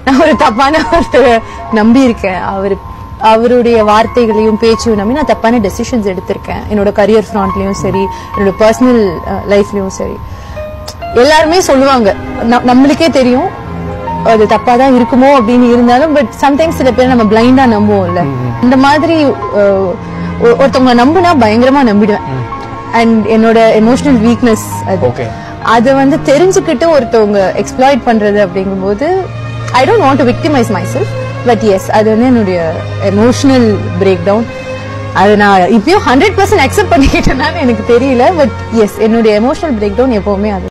நான் ஒரு தப்பான ஒருத்தரை நம்பி இருக்கேன். அவருடைய வார்த்தைகளையும் பேச்சையும் நம்பி நான் தப்பான டெசிஷன்ஸ் எடுத்திருக்கேன். என்னோட கரியர் ஃப்ரண்ட்லயும் சரி, என்னோட பர்சனல் லைஃப்லயும் சரி. எல்லாருமே சொல்லுவாங்க, நம்மளுக்கே தெரியும் அது தப்பா தான் இருக்குமோ அப்படின்னு இருந்தாலும், பட் சம்டைம்ஸ் சில பேர் நம்ம பிளைண்டா நம்புவோம்ல. இந்த மாதிரி ஒருத்தவங்க நம்புனா பயங்கரமா நம்பிடுவேன். அண்ட் என்னோட எமோஷனல் வீக்னஸ் அது வந்து தெரிஞ்சுக்கிட்டு ஒருத்தவங்க எக்ஸ்ப்ளாய்ட் பண்றது அப்படிங்கும்போது I don't want to victimise myself. But yes, அது வந்து என்னுடைய எமோஷனல் பிரேக் டவுன். அது நான் இப்பயும் 100% அக்செப்ட் பண்ணிக்கிட்டேன்னு எனக்கு தெரியல. பட் எஸ், என்னுடைய எமோஷனல் பிரேக் டவுன் எப்பவுமே அது.